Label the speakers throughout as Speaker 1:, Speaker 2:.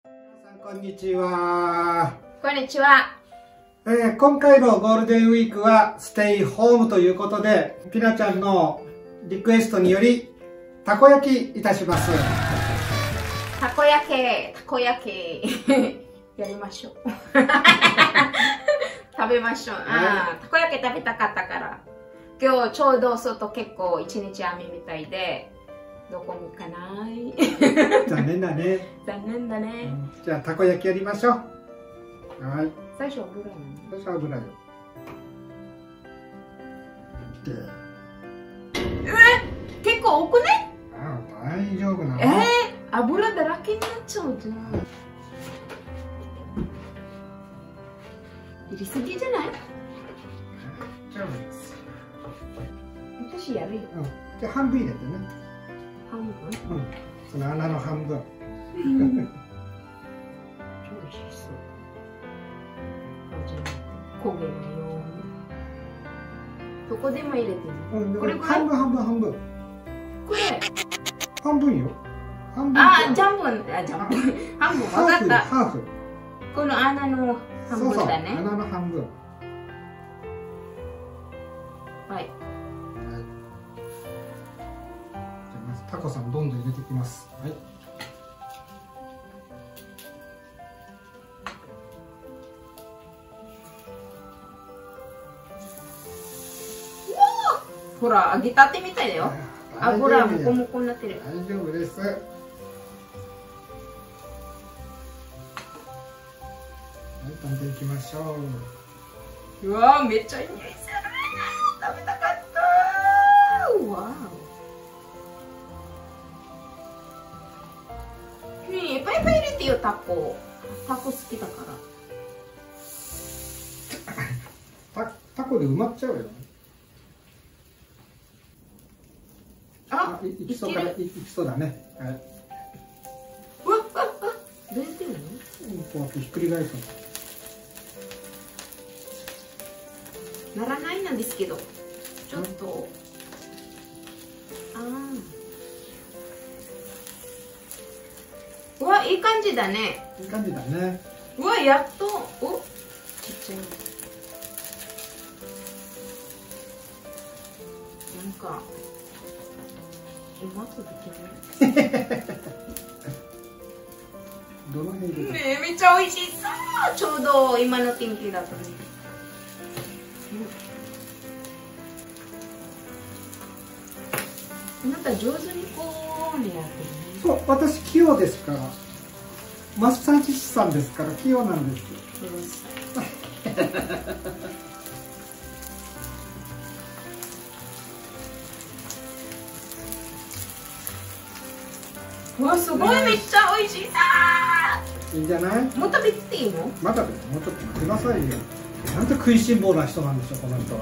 Speaker 1: 皆さんこんにちは。
Speaker 2: こんにちは。
Speaker 1: 今回のゴールデンウィークはステイホームということで、ピナちゃんのリクエストによりたこ焼きいたします。
Speaker 2: たこ焼きやりましょう。食べましょう。たこ焼き食べたかったから。今日ちょうど外結構一日雨みたいで、どこも行かない。
Speaker 1: 残念だね。
Speaker 2: 残念だね。
Speaker 1: じゃあたこ焼きやりましょう。はい。
Speaker 2: 最初油ね。
Speaker 1: 最初油よ。
Speaker 2: 結構多くね？
Speaker 1: 大丈夫なの？
Speaker 2: 油だらけになっちゃうじゃん。入れすぎじゃない？
Speaker 1: 大丈夫です。
Speaker 2: 私やるよ。
Speaker 1: じゃあ半分入れてね。
Speaker 2: 半分？
Speaker 1: その穴の半分。
Speaker 2: 超美味しそう。焦げないように。どこでも入れてる。これぐらい？
Speaker 1: 半分。
Speaker 2: これ。
Speaker 1: 半分よ。半分。
Speaker 2: ジャンプ。半分、わかった。
Speaker 1: ハーフ。
Speaker 2: この穴の半分だね。
Speaker 1: 穴の半分。
Speaker 2: はい。
Speaker 1: じゃあまずタコさんどんどん入れていきます。はい。
Speaker 2: ほら、揚げたてみたいだよ。油もこもこになってる。
Speaker 1: 大丈夫です。はい、食べていきましょう。
Speaker 2: うわー、めっちゃいい匂いする。食べたかった。わー。ねえ、いっぱいいっぱい入れてよ、タコ。タコ好きだから。
Speaker 1: タコで埋まっちゃうよ。いきそうだね。はい。
Speaker 2: どうやってるの？
Speaker 1: こうやってひっくり返す
Speaker 2: の。ならないなんですけど、ちょっと。うわ、いい感じだね。
Speaker 1: いい感じだね。
Speaker 2: うわ、やっと。ちっちゃい。なんか。うまくできない。
Speaker 1: どの辺で？
Speaker 2: ねえ、めっちゃ美味しそう。ちょうど今の天気だとね。あなた上手にこうねやってるね。
Speaker 1: そう、私器用ですから。マッサージ師さんですから器用なんです。
Speaker 2: うわ、すごい、めっちゃ美味しいさ
Speaker 1: いいんじゃない？
Speaker 2: もっと食べていいの？
Speaker 1: まだもうちょっとくださいよ。なんて食いしん坊な人なんでしょう、この人は。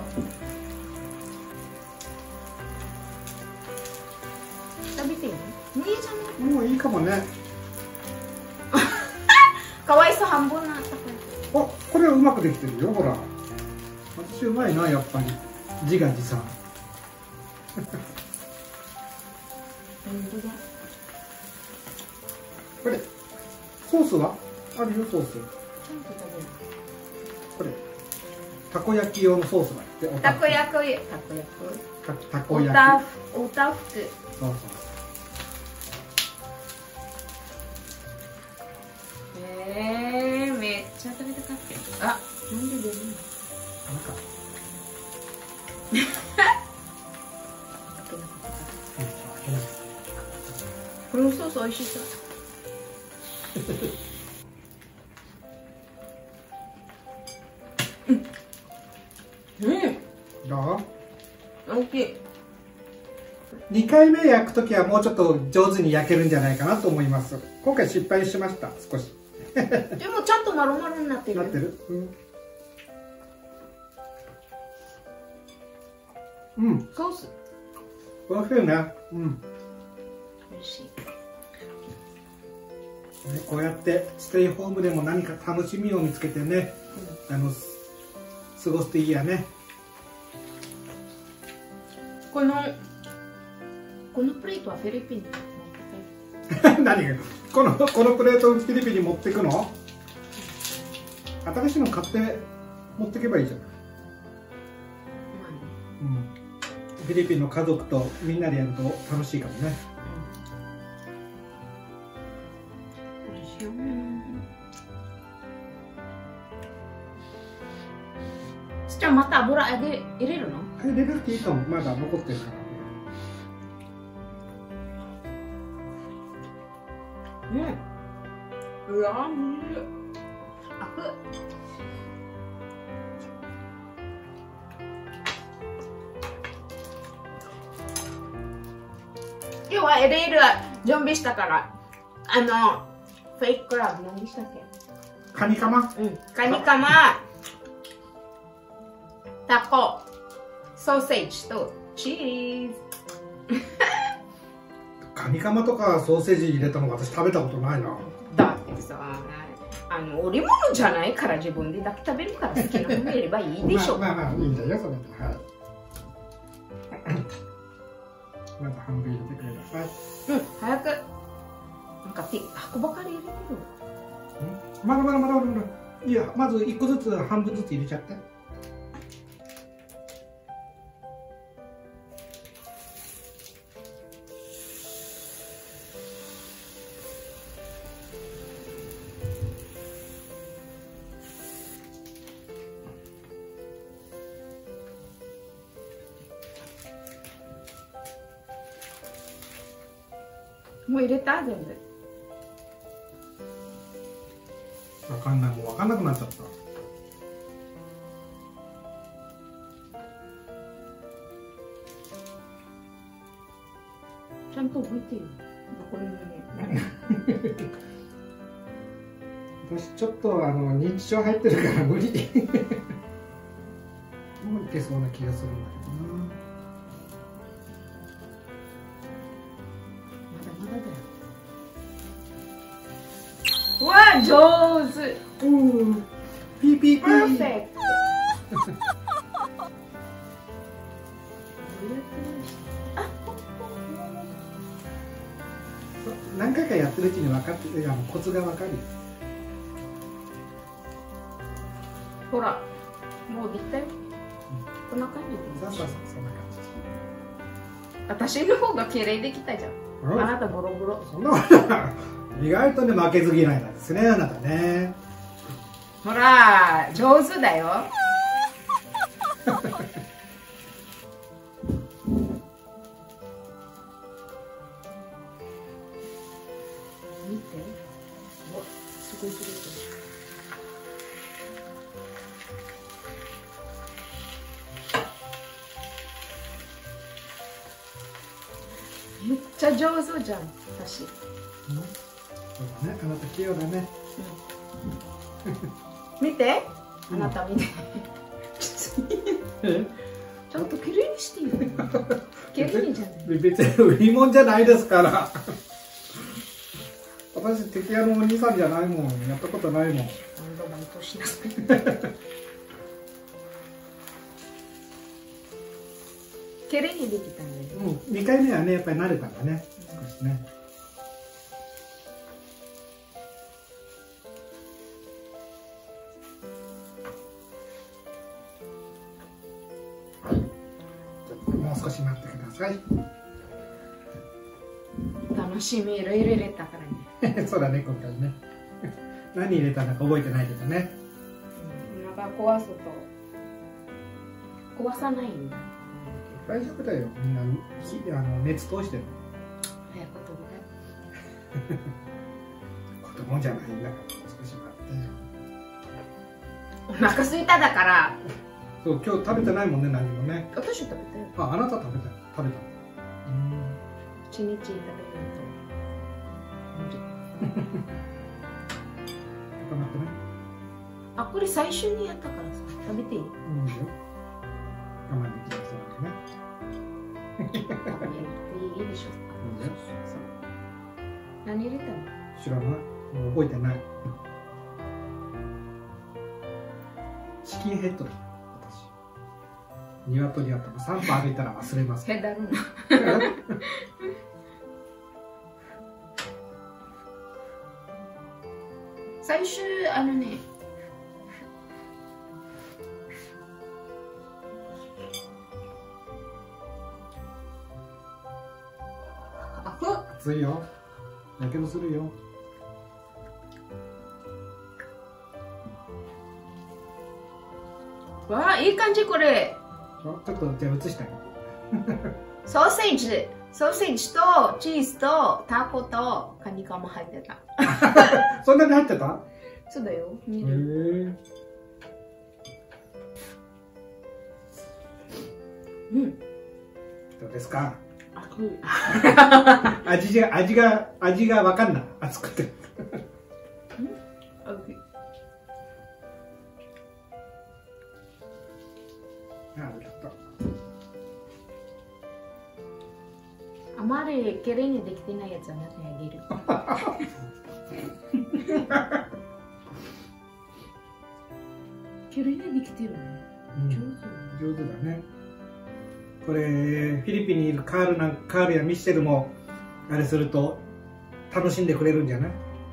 Speaker 2: 食べていいの？いいじゃない。
Speaker 1: もういいかもね。
Speaker 2: かわいそう、半分なった。
Speaker 1: これはうまくできてるよ、ほら。私うまいな、やっぱり。自画自賛。これソースはあるよ、ソース。これたこ焼き用のソースがあって。
Speaker 2: たこ焼き。おたふく。
Speaker 1: そうそう。
Speaker 2: めっちゃ食べたかった。なんで出るの？
Speaker 1: なんか。
Speaker 2: このソース美味しそう。
Speaker 1: どう？
Speaker 2: 大きい。
Speaker 1: 2回目焼くときはもうちょっと上手に焼けるんじゃないかなと思います。今回失敗しました、少し。
Speaker 2: でもちゃんと丸々になってる。
Speaker 1: なってる？
Speaker 2: ソース。
Speaker 1: おいしいね。
Speaker 2: 美味しい。
Speaker 1: こうやってステイホームでも何か楽しみを見つけてね、過ごすといいやね。
Speaker 2: このプレートはフィリピン
Speaker 1: 何がこのプレートをフィリピンに持っていくの？新しいの買って持っていけばいいじゃん。うん、フィリピンの家族とみんなでやると楽しいかもね。
Speaker 2: じゃあまた油入れるの？
Speaker 1: 入れなくていいかも。まだ残ってるから。
Speaker 2: うわ、あく。今日はエレール準備したから、フェイククラブ何でしたっけ？
Speaker 1: カニカマ？
Speaker 2: うん、カニカマ、タコ、ソーセージとチーズ。
Speaker 1: カニカマとかソーセージ入れたの私食べたことないな。
Speaker 2: だってさ、織物じゃないから自分でだけ食べるから好きなの入れればいいでしょ。
Speaker 1: まあいいんだよそれで。はい。まず半分入れてくれた。はい。
Speaker 2: うん、早く。なんか箱ばかり入れてる。
Speaker 1: まだ。いや、まず一個ずつ半分ずつ入れちゃって。
Speaker 2: もう入れた？全部。
Speaker 1: わかんない、もうわかんなくなっちゃった。
Speaker 2: ちゃんと覚えてよ。これもね。
Speaker 1: 私ちょっと認知症入ってるから無理。もういけそうな気がするんだけどな。
Speaker 2: わあ、上手。
Speaker 1: ピーピーピー。
Speaker 2: パーフェクト。
Speaker 1: 何回かやってるうちに分かってる、コツが分かるよ。
Speaker 2: ほら、もうできたよ。こんな感じで。
Speaker 1: そう、そんな感じ。
Speaker 2: 私の方が綺麗できたじゃん。あなたボロボロ。
Speaker 1: そんなことない。意外とね、負けず嫌いなんですね、あなたね。
Speaker 2: ほら、上手だよ。見て。お、すごいすごい。めっちゃ上手じゃん、私。
Speaker 1: そうだね、あなた器用だね。
Speaker 2: 見て、あなた見て。ちょっときれいにしてよ。きれいにじゃない。
Speaker 1: 別に売り物じゃないですから。私敵屋のお兄さんじゃないもん、やったことないもん。
Speaker 2: 何度バイトしなさい。きれいにできたんだよ。
Speaker 1: 2回目はね、やっぱり慣れたんだね、少しね。もう少し待ってください。
Speaker 2: 楽しみ、いろいろ入れたから
Speaker 1: ね。そうだね、今回ね。何入れたのか覚えてないけどね。
Speaker 2: また壊すと壊さないんだ。
Speaker 1: 大丈夫だよ、みんな熱通してる。
Speaker 2: 早く飛びたい。
Speaker 1: 子供じゃないんだから少し待ってよ。
Speaker 2: お腹すいただから。
Speaker 1: そう、今日食べてないもんね、何もね。
Speaker 2: 私食べたよ。
Speaker 1: あなた食べた。
Speaker 2: 一日食べないと無理。
Speaker 1: 固まってない？
Speaker 2: あ、これ最初にやったからさ、食べていい？
Speaker 1: いいよ。我慢できるそうだね。
Speaker 2: いいでしょ。何入れたの？
Speaker 1: 知らない。もう覚えてない。チキンヘッドだ。私。鶏頭3歩歩いたら忘れます。
Speaker 2: へだるな。 最初
Speaker 1: 熱いよ。やけどするよ。
Speaker 2: わあ、いい感じこれ。
Speaker 1: ちょっとじゃあ映したい。
Speaker 2: ソーセージとチーズとタコとカニカマ入ってた。
Speaker 1: そんなに入ってた？
Speaker 2: そうだよ。見
Speaker 1: へ
Speaker 2: る。うん。
Speaker 1: どうですか？
Speaker 2: 熱い。
Speaker 1: 味がわかんない。熱くて。
Speaker 2: あまりきれいにできてないやつはあなたにあげる。きれいにできてるね。
Speaker 1: 上手だね。これフィリピンにいるカールやミッシェルもあれすると楽しんでくれるんじゃない？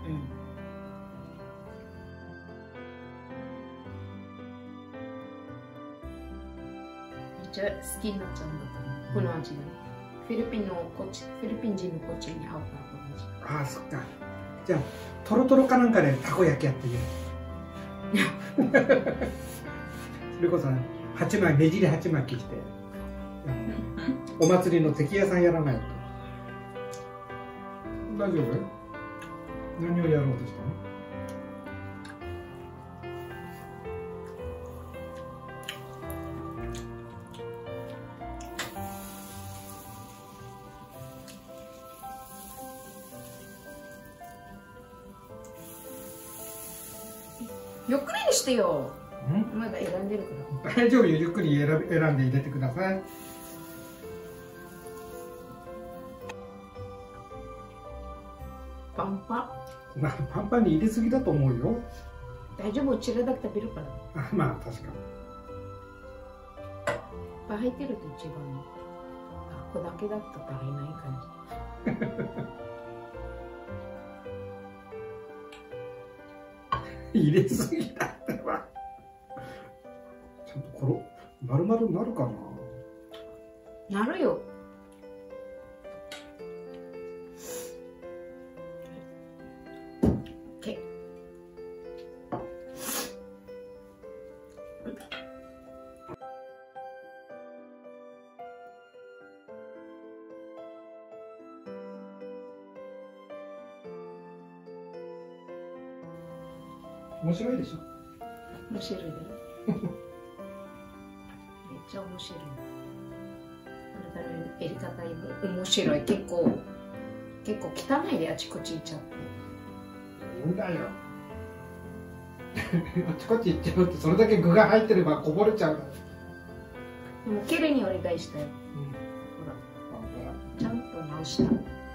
Speaker 2: めっちゃ好きになっちゃうんだと思う。この味が。フィリピン人のコーチに合うから。
Speaker 1: ああ、そっか。じゃあトロトロかなんかでたこ焼きやってみる。それこそねじり鉢巻きして、お祭りの関屋さんやらないと。大丈夫？何をやろうとしたの？
Speaker 2: ゆっくりにしてよ。まだ選んでるから。
Speaker 1: 大丈夫よ、ゆっくり選んで入れてください。
Speaker 2: パンパ
Speaker 1: ンに入れすぎだと思うよ。
Speaker 2: 大丈夫、うちらだけ食べるから。
Speaker 1: まあ確かに。
Speaker 2: いっぱい入ってると違うの。ここだけだと足りない感
Speaker 1: じ。入れすぎだってば。ちゃんと丸々なるか
Speaker 2: な。なるよ。
Speaker 1: 面白いでしょ。
Speaker 2: 面白いね。めっちゃ面白い。あなたのやり方面白い。結構汚いであちこち行っちゃって。
Speaker 1: いいんだよ。あちこち行っちゃうってそれだけ具が入ってればこぼれちゃう。
Speaker 2: でも綺麗にお願いしたよ。ほら、ちゃんと直した。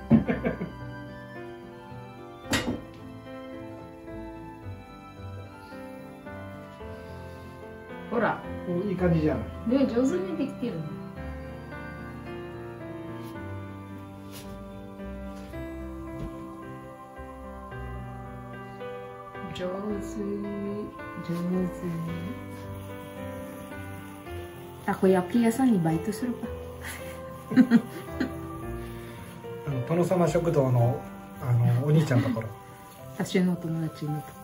Speaker 2: ほら、
Speaker 1: いい感じじゃない。
Speaker 2: ね、上手にできてるの。上手。たこ焼き屋さんにバイトするか。
Speaker 1: 殿様食堂のお兄ちゃんのところ。
Speaker 2: 私の友達のところ。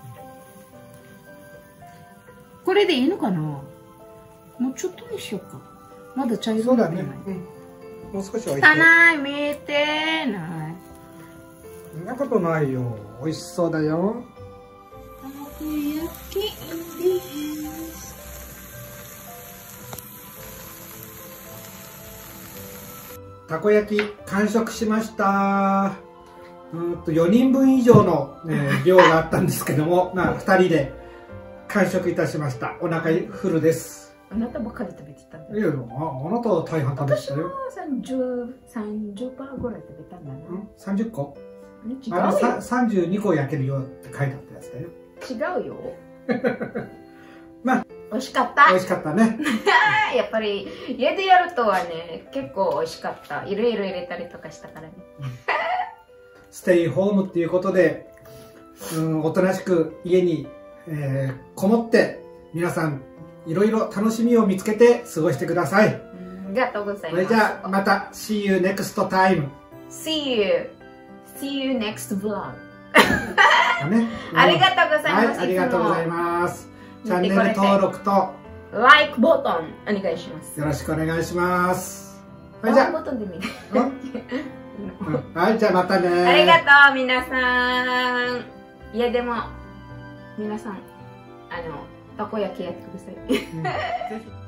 Speaker 2: これでいいのかな。もうちょっとにしようか。まだ茶色
Speaker 1: そうだね。もう少し置いて。
Speaker 2: 汚い、見えてない。
Speaker 1: そんなことないよ。美味しそうだよ。
Speaker 2: たこ焼きです。
Speaker 1: たこ焼き完食しました。4人分以上の、量があったんですけども、2人で完食いたしました。お腹フルです。
Speaker 2: あなたばっかり食べてたんだ。
Speaker 1: いや、あなたは大半食べてたよ。
Speaker 2: 私は30%ぐらい食べたんだな。
Speaker 1: 30個？
Speaker 2: 違うよ。
Speaker 1: 32個焼けるよって書いてあったやつだよ。
Speaker 2: 違うよ。
Speaker 1: まあ、
Speaker 2: 美味しかった。
Speaker 1: 美味しかったね。
Speaker 2: やっぱり家でやるとはね、結構美味しかった。いろいろ入れたりとかしたからね。
Speaker 1: ステイホームっていうことで、 おとなしく家に、こもって、皆さん、いろいろ楽しみを見つけて過ごしてください。
Speaker 2: ありがとうございます。
Speaker 1: それじゃあ、また、See you next time.
Speaker 2: See you next vlog.
Speaker 1: ね、
Speaker 2: ありがとうございます。
Speaker 1: はい、ありがとうございます。チャンネル登録と、
Speaker 2: Like ボタンお願いします。
Speaker 1: よろしくお願いします。
Speaker 2: はい、じゃあ、ボタンで見る。
Speaker 1: はい、じゃあまたね。
Speaker 2: ありがとう、皆さん。いや、でも、皆さん、たこ焼きやってください。
Speaker 1: ぜひ